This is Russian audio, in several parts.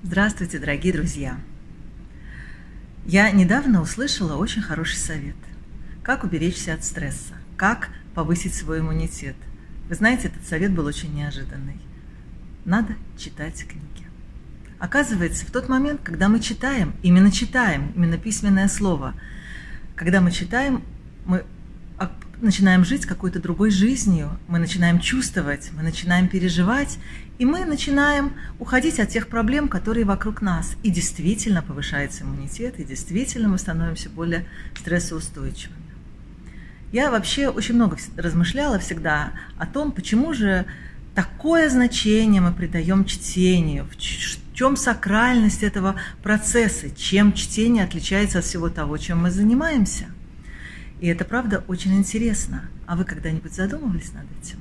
Здравствуйте, дорогие друзья! Я недавно услышала очень хороший совет. Как уберечься от стресса, как повысить свой иммунитет. Вы знаете, этот совет был очень неожиданный. Надо читать книги. Оказывается, в тот момент, когда мы читаем, именно письменное слово, когда мы читаем, мы начинаем жить какой-то другой жизнью, мы начинаем чувствовать, мы начинаем переживать, и мы начинаем уходить от тех проблем, которые вокруг нас. И действительно повышается иммунитет, и действительно мы становимся более стрессоустойчивыми. Я вообще очень много размышляла всегда о том, почему же такое значение мы придаем чтению, в чем сакральность этого процесса, чем чтение отличается от всего того, чем мы занимаемся. И это, правда, очень интересно. А вы когда-нибудь задумывались над этим?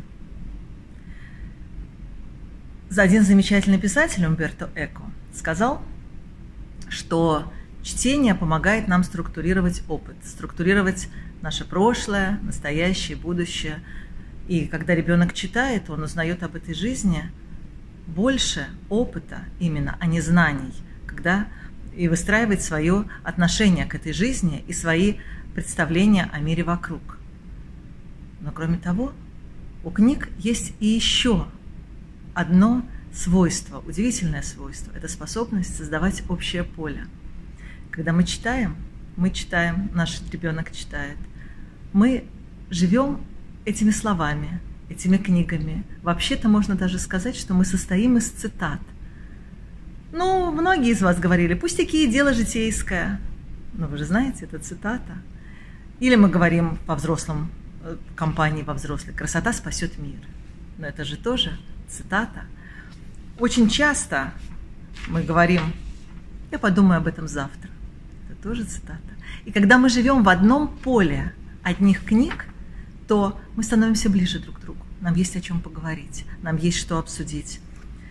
Один замечательный писатель, Умберто Эко, сказал, что чтение помогает нам структурировать опыт, структурировать наше прошлое, настоящее, будущее. И когда ребенок читает, он узнает об этой жизни больше опыта именно, а не знаний, и выстраивает свое отношение к этой жизни и свои представления о мире вокруг. Но кроме того, у книг есть и еще одно свойство, удивительное свойство. Это способность создавать общее поле. Когда мы читаем, наш ребенок читает, мы живем этими словами, этими книгами. Вообще-то можно даже сказать, что мы состоим из цитат. Многие из вас говорили, пустяки, дело житейское. Но вы же знаете, это цитата. Или мы говорим по-взрослому, компании по-взрослой, красота спасет мир. Но это же тоже цитата. Очень часто мы говорим, я подумаю об этом завтра. Это тоже цитата. И когда мы живем в одном поле одних книг, то мы становимся ближе друг к другу. Нам есть о чем поговорить, нам есть что обсудить.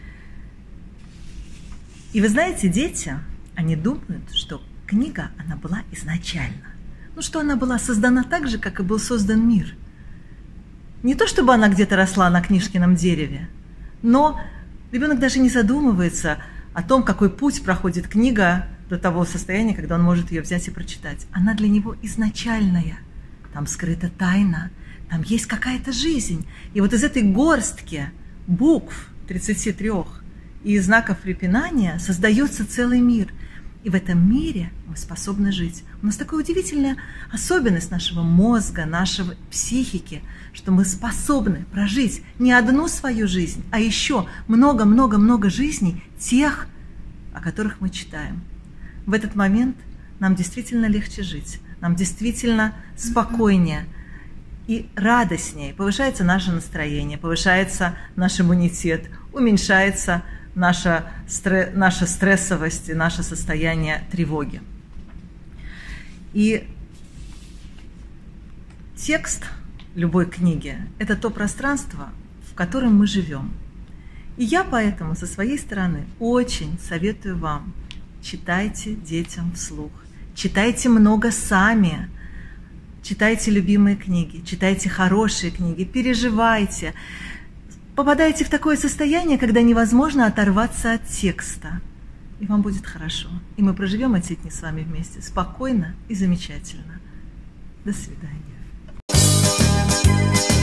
И вы знаете, дети, они думают, что книга, она была изначально. Что она была создана так же, как и был создан мир. Не то, чтобы она где-то росла на книжкином дереве, но ребенок даже не задумывается о том, какой путь проходит книга до того состояния, когда он может ее взять и прочитать. Она для него изначальная. Там скрыта тайна, там есть какая-то жизнь. И вот из этой горстки букв 33 и знаков препинания создается целый мир. И в этом мире мы способны жить. У нас такая удивительная особенность нашего мозга, нашей психики, что мы способны прожить не одну свою жизнь, а еще много-много-много жизней тех, о которых мы читаем. В этот момент нам действительно легче жить, нам действительно спокойнее и радостнее. Повышается наше настроение, повышается наш иммунитет, уменьшается наша стрессовость и наше состояние тревоги. И текст любой книги – это то пространство, в котором мы живем. И я поэтому со своей стороны очень советую вам: читайте детям вслух, читайте много сами, читайте любимые книги, читайте хорошие книги, переживайте. Попадаете в такое состояние, когда невозможно оторваться от текста. И вам будет хорошо. И мы проживем эти дни с вами вместе спокойно и замечательно. До свидания.